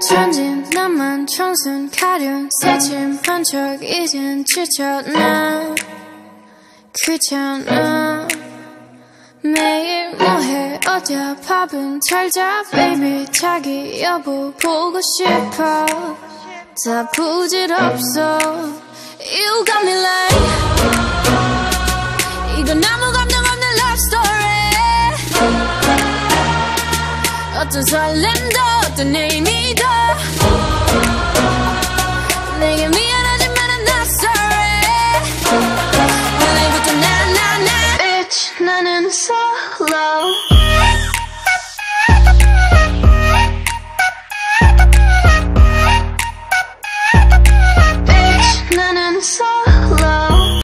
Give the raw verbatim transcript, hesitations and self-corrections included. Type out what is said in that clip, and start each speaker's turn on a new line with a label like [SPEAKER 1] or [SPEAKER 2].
[SPEAKER 1] 천진 나만 청순 가련 새침한 척 이젠 지쳤나 귀찮아 매일 뭐해 어디야 밥은 잘자 baby 자기 여보 보고 싶어 다 부질없어 You got me like 이건 아무 감정 없는 love story 어떤 설렘도 어떤 내